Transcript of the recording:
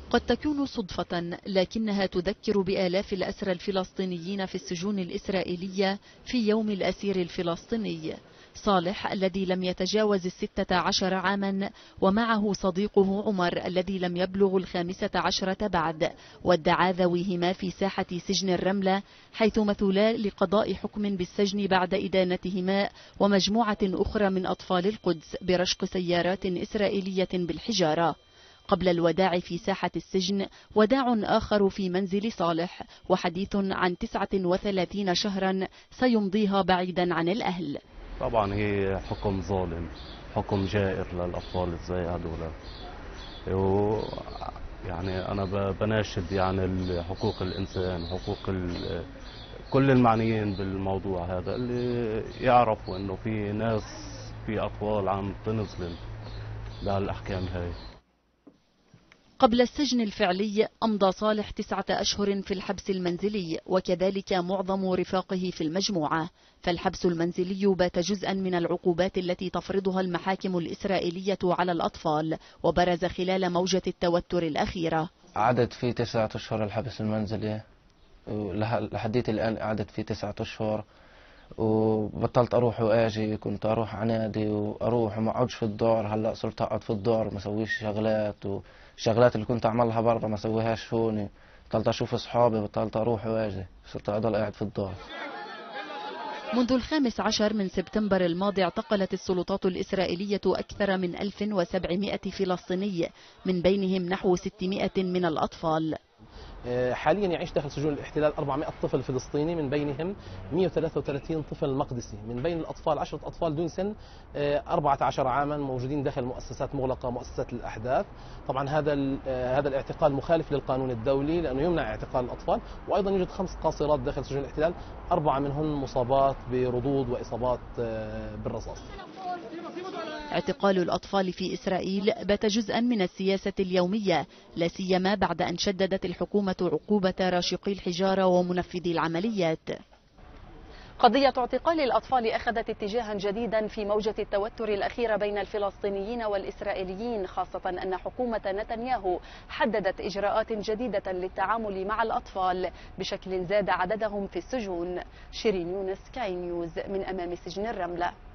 قد تكون صدفة، لكنها تذكر بآلاف الأسرى الفلسطينيين في السجون الإسرائيلية في يوم الأسير الفلسطيني صالح الذي لم يتجاوز 16 عاما، ومعه صديقه عمر الذي لم يبلغ 15 بعد، وادعا ذويهما في ساحة سجن الرملة، حيث مثلا لقضاء حكم بالسجن بعد إدانتهما ومجموعة أخرى من أطفال القدس برشق سيارات إسرائيلية بالحجارة. قبل الوداع في ساحة السجن وداع آخر في منزل صالح، وحديث عن 39 شهرا سيمضيها بعيدا عن الأهل. طبعا هي حكم ظالم، حكم جائر للأطفال زي هذول. يعني أنا بناشد يعني حقوق الإنسان، حقوق كل المعنيين بالموضوع هذا، اللي يعرفوا إنه في ناس، في أطفال عم تنظلم بهالأحكام هاي. قبل السجن الفعلي أمضى صالح 9 أشهر في الحبس المنزلي، وكذلك معظم رفاقه في المجموعة، فالحبس المنزلي بات جزءا من العقوبات التي تفرضها المحاكم الإسرائيلية على الأطفال، وبرز خلال موجة التوتر الأخيرة. عدد في 9 أشهر الحبس المنزلي، لحديت الآن قعدت في 9 أشهر، وبطلت أروح وآجي. كنت أروح عنادي وأروح وما أقعدش في الدار، هلأ صرت أقعد في الدار ما أسويش شغلات، والشغلات اللي كنت أعملها برا ما أسويهاش هوني. بطلت أشوف أصحابي، بطلت أروح وآجي، صرت أضل قاعد في الدار. منذ 15 من سبتمبر الماضي اعتقلت السلطات الإسرائيلية أكثر من 1700 فلسطيني، من بينهم نحو 600 من الأطفال. حاليا يعيش داخل سجون الاحتلال 400 طفل فلسطيني، من بينهم 133 طفل مقدسي. من بين الأطفال 10 أطفال دون سن 14 عاما موجودين داخل مؤسسات مغلقة، مؤسسات الأحداث. طبعا هذا الاعتقال مخالف للقانون الدولي، لأنه يمنع اعتقال الأطفال. وأيضا يوجد 5 قاصرات داخل سجون الاحتلال، 4 منهن مصابات بردود وإصابات بالرصاص. اعتقال الأطفال في إسرائيل بات جزءا من السياسة اليومية، لا سيما بعد أن شددت الحكومة عقوبة راشقي الحجارة ومنفذي العمليات. قضية اعتقال الأطفال أخذت اتجاها جديدا في موجة التوتر الأخيرة بين الفلسطينيين والإسرائيليين، خاصة أن حكومة نتنياهو حددت إجراءات جديدة للتعامل مع الأطفال بشكل زاد عددهم في السجون. شيرين يونس، كاي نيوز، من أمام سجن الرملة.